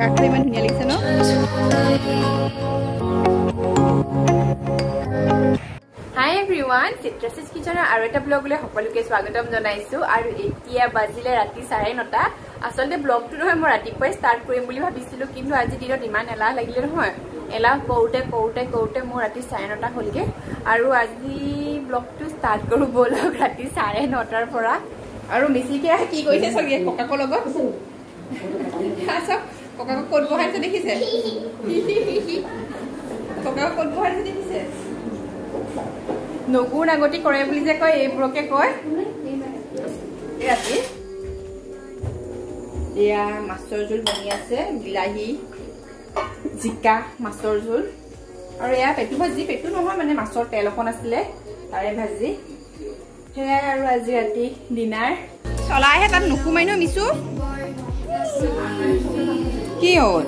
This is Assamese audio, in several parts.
কাঠৰ ইমান ধুনীয়া লাগিছে ন Hi everyone, Chitrashree kitchener আৰু এটা ব্লগ লৈ সকলোকে স্বাগতম জনাইছো আৰু এতিয়া বাজিলে ৰাতি 9:30 আসলে ব্লগটো নহয় মই ৰাতিপুৱাই ষ্টাৰ্ট কৰিম বুলি ভাবিছিলো কিন্তু আজি দিনত ইমান এলাহ লাগিলে নহয় এলাহ কৰোতে মোৰ ৰাতি 9:30 হ'লগে আৰু আজি ব্লগটো ষ্টাৰ্ট কৰো বলক ৰাতি 9:30 পৰা আৰু মিছিকে কি কৰিছে সগিয়ে ককাকৰ লগত আচ্ছা ককাকক ক'ত বহাইছে দেখিছে ককাকক ক'ত বহাইছে দেখিছে নগুণ আগতি কৰে বুলি যে কয় এইবোৰকে কয় ৰাতি এয়া মাছৰ জোল বনি আছে বিলাহী জিকা মাছৰ জোল আৰু এয়া পেটু ভাজি পেটু নহয় মানে মাছৰ তেল অকণ আছিলে তাৰে ভাজি সেয়া আৰু আজি ৰাতি ডিনাৰ চলাইহে তাত নুকুমাই ন মিছু কি হ'ল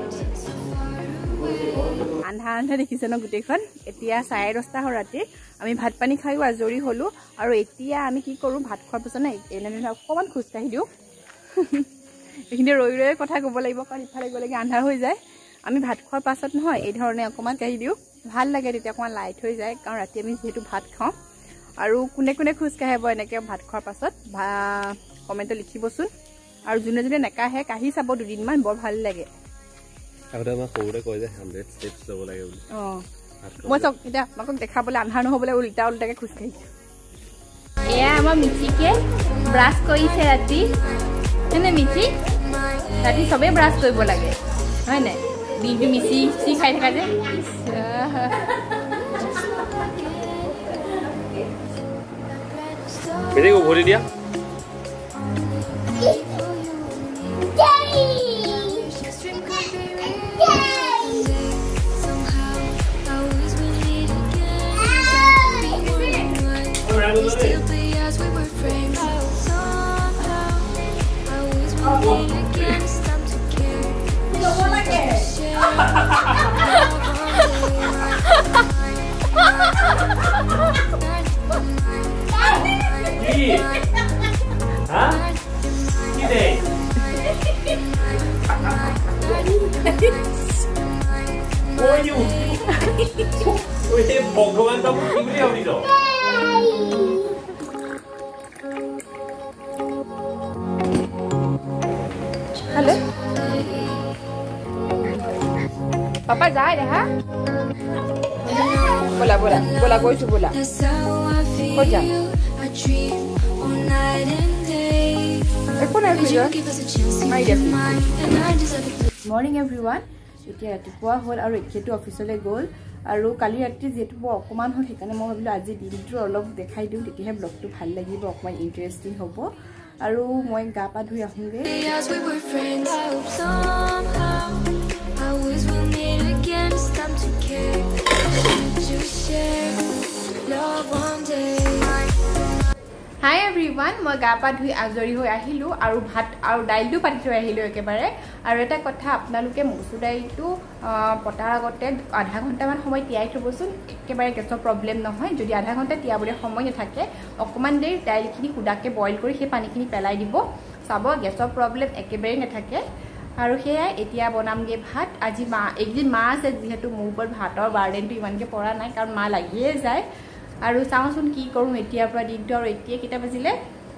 আন্ধা দেখিছে ন গোটেইখন এতিয়া 10:30 হ'ল ৰাতি আমি ভাত পানী খাইও আজৰি হলো আৰু এতিয়া আমি কি কৰো ভাত খোৱাৰ পিছত না এনে অকমান খোজ কাঢ়ি দিও এইখিনি ৰৈ কথা ক'ব লাগিব কাৰণ ইফালে গ'লে আন্ধাৰ হৈ যায় আমি ভাত খোৱাৰ পাছত নহয় এই ধৰণে অকমান কাঢ়ি দিও ভাল লাগে তেতিয়া অকমান লাইট হৈ যায় কাৰণ ৰাতি আমি যেহেতু ভাত খাওঁ আৰু কোনে কোনে খোজ কাঢ়িব এনেকে ভাত খোৱাৰ পাছত কমেণ্টত লিখিবচোন আৰু যোনে যোনে নেকাহে কাঢ়ি চাব দুদিনমান বৰ ভাল লাগে আগতে মই সৰুতে কয় যে 100 স্টেপছ ল'ব লাগে বুলি মই চক এটা মাকক দেখাবলৈ আন্ধাৰ নহ'বলৈ উল্টাকে খোজ কাঢ়ি এয়া আমাৰ মিচিকে ব্ৰাছ কৰিছে ৰাতি এনে মিচি ৰাতি চবেই ব্ৰাছ কৰিব লাগে হয় নাই দিনটো মিচি খাই থকা যে বেছি ভৰি দিয়া ভগৱান তামো কি বুলি ভাবিছ হ্যালো পাপা যায় রে হ্যাঁ बोला कोई बोला हो जा मॉर्निंग एवरीवन এতিয়া ৰাতিপুৱা হ'ল আৰু এতিয়াটো অফিচলৈ গ'ল আৰু কালি ৰাতি যেটো অকমান হ'ল সেইকাৰণে মই ভাবিলো আজি দিনটো অলপ দেখাই দিওঁ তেতিয়াহে ব্লগটো ভাল লাগিব অকমান ইন্টাৰেষ্টিং হ'ব আৰু মই গা পা ধুই আহোঁগে Hi everyone, মই গা পা ধুই আজৰি হৈ আহিলো আৰু ভাত আৰু দাইলটো পাতি থৈ আহিলো একেবাৰে আৰু এটা কথা আপোনালোকে মচুৰ দাইলটো পতাৰ আগতে আধা ঘণ্টামান সময় তিয়াই থবচোন একেবাৰে গেছৰ প্ৰব্লেম নহয় যদি আধা ঘণ্টা তিয়াবলৈ সময় নাথাকে অকমান দেৰি দাইলখিনি খুদাকে বইল কৰি সেই পানীখিনি পেলাই দিব চাব গেছৰ প্ৰব্লেম একেবাৰে নাথাকে আৰু সেয়াই এতিয়া বনামগে ভাত আজি একদিন মা আছে যেহেতু মোৰ ওপৰত ভাতৰ বাৰ্ডেনটো ইমানকে পৰা নাই কাৰণ মা লাগিয়ে যায় আৰু চাওঁচোন কি কৰোঁ এতিয়াৰ পৰা দিনটো আৰু এতিয়া কেইটা বাজিলে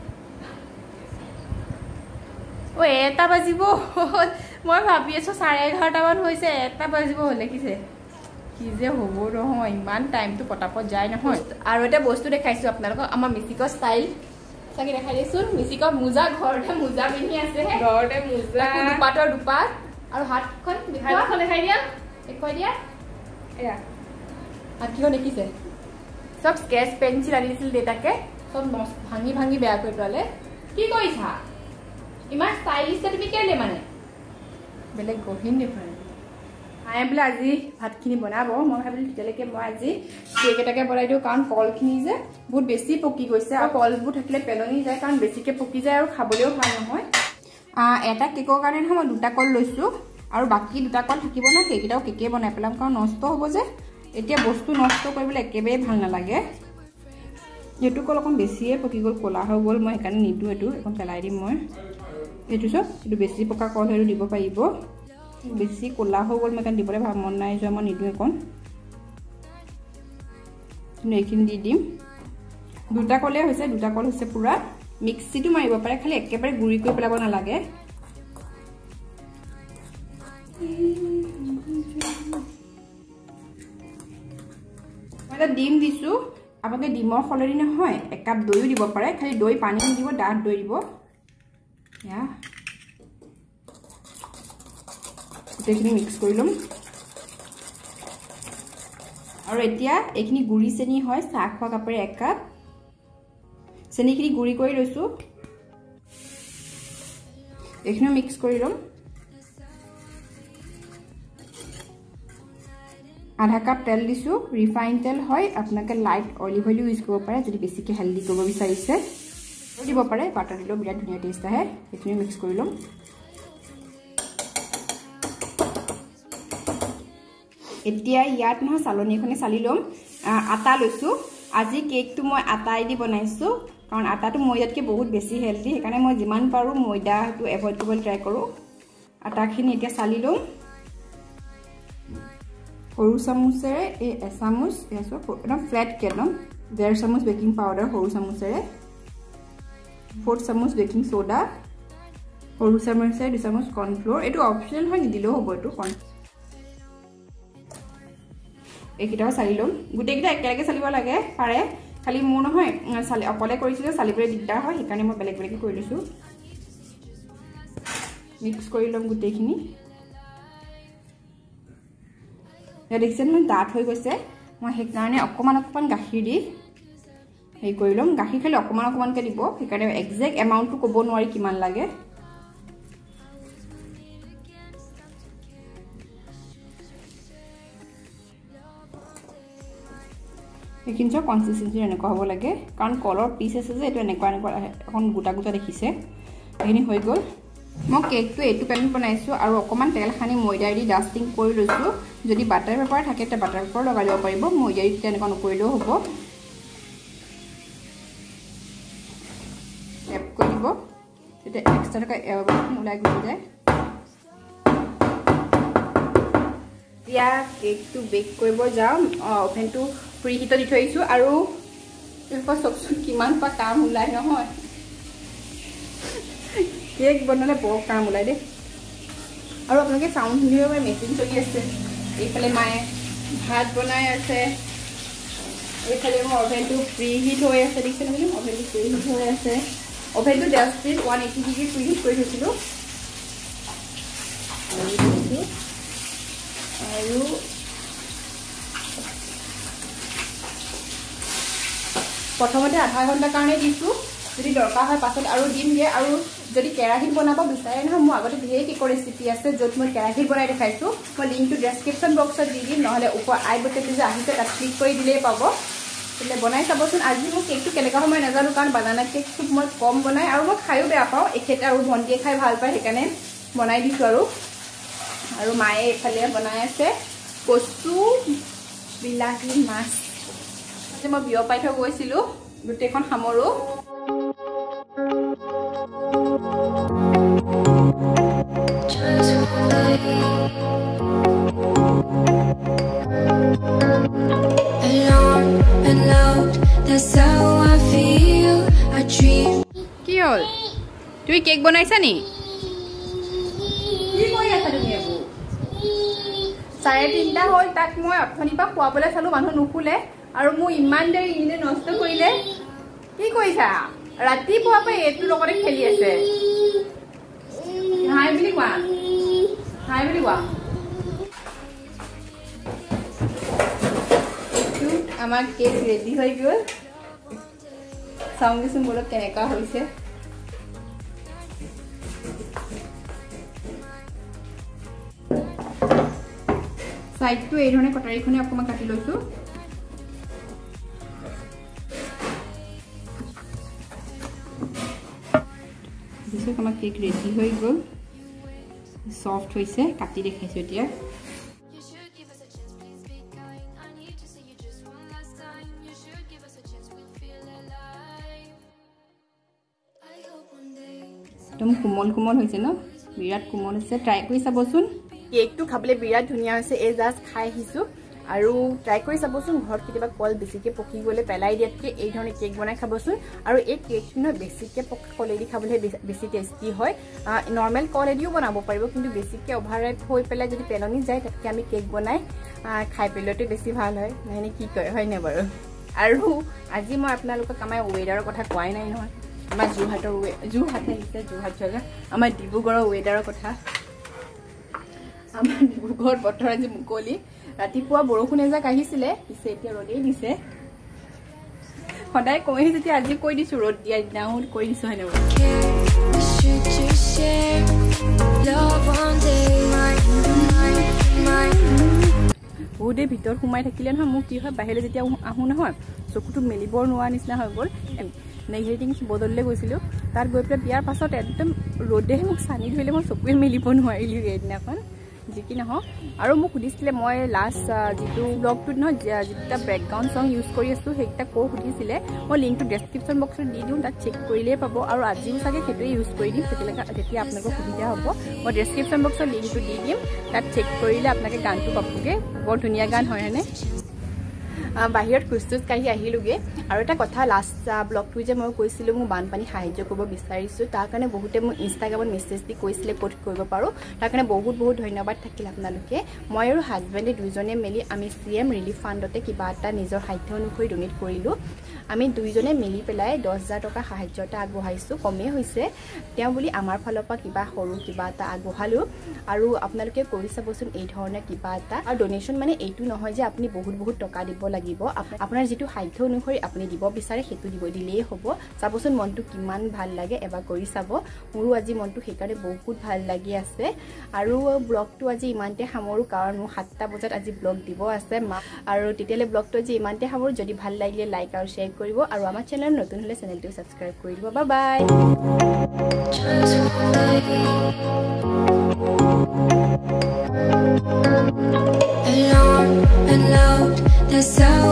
এটা বাজিব মই ভাবি আছো 11:30 মান হৈছে এটা বাজিব হ'ল দেখিছে কি যে হ'ব নহয় ইমান টাইমটো পটাপট যায় নহয় আৰু এটা বস্তু দেখাইছো আপোনালোকক আমাৰ মিচিকৰ ষ্টাইল চাকি দেখাই দিছোন মিচিকৰ মোজা ঘৰতে মোজা পিন্ধি আছে ঘৰতে মোজা দুপাতৰ দুপাত আৰু হাতখন দেখাই দিয়া দেখুৱাই দিয়া এয়া হাতখন দেখিছে সব স্কেচ পেন্সিল আনিছিল দেতাকে সব ভাঙি বেয়া কৰি পেলালে কি কৰিছা ইমান ষ্টাইলিছ তুমি কেলে মানে বেলেগ গহিন দেখুৱাই আই বোলে আজি ভাতখিনি বনাব মই ভাবিলো তেতিয়ালৈকে মই আজি কেক এটাকে বনাই দিওঁ কাৰণ কলখিনি যে বহুত বেছি পকি গৈছে আৰু কলবোৰ থাকিলে পেলনি যায় কাৰণ বেছিকে পকি যায় আৰু খাবলৈও ভাল নহয় এটা কেকৰ কাৰণে নহয় মই দুটা কল লৈছো আৰু বাকি দুটা কল থাকিব না সেইকেইটাও কেকে বনাই পেলাম কাৰণ নষ্ট হ'ব যে এতিয়া বস্তু নষ্ট কৰিবলৈ একেবাৰে ভাল নালাগে যেটো কল অকণ বেছিয়ে পকি গ'ল কলা হৈ গ'ল মই সেইকাৰণে নিদু এটো এখন পেলাই দিম মই এটো সব এটো বেছি পকা কল হেৰু দিব পাৰিব বেছি ক'লা হৈ গ'ল, মই কাৰণ দিবলৈ মন নাই যোৱা, মই নিদিওঁ একণ। এইখিনি দি দিম। দুটা কলে হৈছে, দুটা কল হৈছে পুৰা। মিক্সিটো মাৰিব পাৰে, খালি একেবাৰে গুড়ি কৰি পেলাব নালাগে। মই এটা ডিম দিছোঁ, আপোনালোকে ডিমৰ সলনি নহয় 1 কাপ দৈও দিব পাৰে, খালি দৈ পানী দিব, ডাঠ দৈ দিব। এয়া গোটেইখিনি মিক্স কৰি ল'ম। আৰু এতিয়া এইখিনি গুড়ি চেনি হয়, চাহ খোৱা কাপেৰে 1 কাপ চেনিখিনি গুড়ি কৰি লৈছোঁ। এইখিনিও মিক্স কৰি ল'ম। আধা কাপ তেল দিছোঁ, ৰিফাইন তেল হয়, আপোনালোকে লাইট অলিভ অইলো ইউজ কৰিব পাৰে যদি বেছিকৈ হেল্ডি কৰিব বিচাৰিছে। দিব পাৰে, বাটাৰ দিলেও বিৰাট ধুনীয়া টেষ্ট আহে। এইখিনি মিক্স কৰি ল'ম। এতিয়া ইয়াত নহয় চালনী এখনে চালি ল'ম। আটা লৈছোঁ, আজি কেকটো মই আটাই দি বনাইছোঁ, কাৰণ আটাটো ময়দাতকৈ বহুত বেছি হেল্ডি, সেইকাৰণে মই যিমান পাৰোঁ ময়দাটো এভইড কৰিবলৈ ট্ৰাই কৰোঁ। আটাখিনি এতিয়া চালি ল'ম। সৰু চামুচেৰে এই এচামুচ একদম ফ্লেটকৈ একদম 1.5 চামুচ বেকিং পাউডাৰ সৰু চামুচেৰে, 4 চামুচ বেকিং সোডা, সৰু চামুচেৰে 2 চামুচ কৰ্ণফ্ল'ৰ। এইটো অপশ্যনেল হয়, নিদিলেও হ'ব। এইটো এইকেইটাও চালি ল'ম। গোটেইকেইটা একেলগে চালিব লাগে পাৰে, খালি মোৰ নহয় অকলে কৰিছিলোঁ, চালিবলৈ দিগদাৰ হয়, সেইকাৰণে মই বেলেগ বেলেগকৈ কৰি লৈছোঁ। মিক্স কৰি ল'ম গোটেইখিনি। দেখিছে নহয় ডাঠ হৈ গৈছে, মই সেইকাৰণে অকণমান গাখীৰ দি হেৰি কৰি ল'ম। গাখীৰ খালি অকণমানকৈ দিব, সেইকাৰণে একজেক্ট এমাউণ্টটো ক'ব নোৱাৰি কিমান লাগে। এইখিনি চব কনচিষ্টেঞ্চি এনেকুৱা হ'ব লাগে, কাৰণ কলৰ পিচ আছে যে এইটো এনেকুৱা এখন গোটা গোটা দেখিছে। এইখিনি হৈ গ'ল। মই কেকটো এইটো পেনত বনাইছোঁ আৰু অকণমান তেল সানি ময়দা দি ডাষ্টিং কৰি লৈছোঁ। যদি বাটাৰ পেপাৰ থাকে তেতিয়া বাটাৰ পেপাৰ লগাই দিব পাৰিব, ময়দা দি তেনেকুৱা নকৰিলেও হ'ব। টেপ কৰি দিব, তেতিয়া এক্সট্ৰা থকা এয়াৰখিনি ওলাই গুচি যায়। এতিয়া কেকটো বেক কৰিব যাওঁ। অভেনটো প্ৰি হিটত দি থৈ আহিছোঁ, আৰু চাওকচোন কিমান কাম ওলাই নহয়। কেক বনালে বৰ কাম ওলাই দেই। আৰু আপোনালোকে চাউণ্ড শুনিব পাৰে, মেচিন চলি আছে। এইফালে মায়ে ভাত বনাই আছে, এইফালে মোৰ অভেনটো প্ৰি হিট হৈ আছে। দেখিছে নহয়, অভেনটো প্ৰি হিট হৈ আছে। অভেনটো 180 ডিগ্ৰী প্ৰি হিট কৰি থৈছিলোঁ। আৰু প্ৰথমতে আধা ঘণ্টাৰ কাৰণে দিছোঁ, যদি দৰকাৰ হয় পাছত আৰু দিমগৈ। আৰু যদি কেৰাহীত বনাব বিচাৰে নহয়, মোৰ আগতে ধেৰ কেকৰ ৰেচিপি আছে য'ত মই কেৰাহীত বনাই দেখাইছোঁ। মই লিংকটো ডেছক্ৰিপশ্যন বক্সত দি দিম, নহ'লে ওপৰ আই বটনটো যে আহিছে তাত ক্লিক কৰি দিলেই পাব। তেতিয়া বনাই চাবচোন। আজি মোৰ কেকটো কেনেকুৱা হয় মই নাজানো, কাৰণ বানানা কেক খুব মই কম বনাই, আৰু মই খায়ো বেয়া পাওঁ। এখেতে আৰু ভণ্টিয়ে খাই ভাল পায়, সেইকাৰণে বনাই দিছোঁ। আৰু মায়ে এইফালে বনাই আছে কচু বিলাহী মাছ। মই বিয় পাই থৈ গৈছিলোঁ, গোটেইখন সামৰোঁ। কি হ'ল, তুমি কেক বনাইছা নি? কি কৰি আছা তুমি? এইবোৰ 3:30 হ'ল, তাক মই অথনিৰ পৰা খুৱাবলৈ চালোঁ, মানুহ নুশুলে, আৰু মোৰ ইমান দেৰি ইনে নষ্ট কৰিলে। কি কৰিছা? ৰাতিপুৱাৰ পৰা এইটোৰ লগতে খেলি আছে। হাই বুলি কোৱা, হাই বুলি কোৱা। আমাৰ কেক ৰেডি হৈ গ'ল। চাওঁগেচোন বলত কেনেকুৱা হৈছে। সাইডটো এই ধৰণে কটাৰীখনে অকণমান কাটি লৈছোঁ। আমাৰ কেক ৰেডি হৈ গ'ল, সফ্ট হৈছে, কাটি দেখাইছোঁ এতিয়া। একদম কোমল কোমল হৈছে ন, বিৰাট কোমল হৈছে। ট্ৰাই কৰি চাবচোন। কেকটো খাবলৈ বিৰাট ধুনীয়া হৈছে এই জাষ্ট খাই আহিছোঁ আৰু ট্ৰাই কৰি চাবচোন ঘৰত কেতিয়াবা কল বেছিকৈ পকি গ'লে পেলাই দিয়াতকৈ এই ধৰণে কেক বনাই খাবচোন আৰু এই কেকটো নহয় বেছিকৈ পকা কলেদি খাবলৈ বেছি টেষ্টি হয় নৰ্মেল কলেদিও বনাব পাৰিব কিন্তু বেছিকৈ অভাৰৰাইপ হৈ পেলাই যদি পেলনি যায় তাতকৈ আমি কেক বনাই খাই পেলোৱাটো বেছি ভাল হয় নহয়নে কি কয় হয়নে বাৰু আৰু আজি মই আপোনালোকক আমাৰ ৱেডাৰৰ কথা কোৱাই নাই নহয় আমাৰ যোৰহাট আহিছে যোৰহাট জেগা আমাৰ ডিব্ৰুগড়ৰ ৱেডাৰৰ কথা আমাৰ ডিব্ৰুগড় বতৰ আজি মুকলি ৰাতিপুৱা বৰষুণ এজাক আহিছিলে পিছে এতিয়া ৰ'দেই দিছে সদায় কৈ যেতিয়া আজি কৈ দিছোঁ ৰ'দ দিয়া দিনাখন কৈ দিছোঁ হয়নে বহুত দেৰি ভিতৰত সোমাই থাকিলে নহয় মোক কি হয় বাহিৰলৈ যেতিয়া আহোঁ নহয় চকুটো মেলিব নোৱাৰা নিচিনা হৈ গ'ল নেগেটিভ বদললৈ গৈছিলোঁ তাত গৈ পেলাই বিয়াৰ পাছত একদম ৰ'দেহে মোক চানি ধৰিলে মই চকুৱে মেলিব নোৱাৰিলোঁ সেইদিনাখন যি কি নহওক আৰু মোক সুধিছিলে মই লাষ্ট যিটো ব্লগটোত নহয় যিটা বেকগ্ৰাউণ্ড চং ইউজ কৰি আছোঁ সেইকেইটা কৈ সুধিছিলে মই লিংকটো ডেছক্ৰিপশ্যন বক্সত দি দিওঁ তাত চেক কৰিলেই পাব আৰু আজিও চাগে সেইটোৱে ইউজ কৰি দিম তেতিয়া আপোনালোকৰ সুবিধা হ'ব মই ডেছক্ৰিপশ্যন বক্সত লিংকটো দি দিম তাত চেক কৰিলে আপোনালোকে গানটো পাবগৈ বৰ ধুনীয়া গান হয় হয়নে বাহিৰত খোজ কাঢ়ি আহিলোগৈ আৰু এটা কথা লাষ্ট ব্লগটো যে মই কৈছিলোঁ মোক বানপানী সাহায্য কৰিব বিচাৰিছোঁ তাৰ কাৰণে বহুতে মোক ইনষ্টাগ্ৰামত মেছেজ দি কৈছিলে ক'ত কৰিব পাৰোঁ তাৰ কাৰণে বহুত বহুত ধন্যবাদ থাকিল আপোনালোকে মই আৰু হাজবেণ্ডে দুইজনে মিলি আমি CM ৰিলিফ ফাণ্ডতে কিবা এটা নিজৰ সাধ্য অনুসৰি ডনেট কৰিলোঁ আমি দুইজনে মিলি পেলাই 10,000 টকা সাহায্য এটা আগবঢ়াইছোঁ কমেই হৈছে তেওঁ বুলি আমাৰ ফালৰ পৰা কিবা সৰু কিবা এটা আগবঢ়ালোঁ আৰু আপোনালোকে কৰি চাবচোন এই ধৰণে কিবা এটা আৰু ডনেশ্যন মানে এইটো নহয় যে আপুনি বহুত টকা দিব লাগিব আপোনাৰ যিটো সাধ্য অনুসৰি আপুনি দিব বিচাৰে সেইটো দিলেই হ'ব চাবচোন মনটো কিমান ভাল লাগে এবাৰ কৰি চাব মোৰো আজি মনটো সেইকাৰণে বহুত ভাল লাগি আছে আৰু ব্লগটো আজি ইমানতে সামৰোঁ কাৰণ মোৰ 7টা বজাত আজি ব্লগ দিব আছে আৰু তেতিয়ালৈ ব্লগটো আজি ইমানতে সামৰোঁ যদি ভাল লাগিলে লাইক আৰু শ্বেয়াৰ কৰিব আৰু আমাৰ চেনেল নতুন হ'লে চেনেলটো ছাবস্ক্ৰাইব কৰি দিব বাই বাই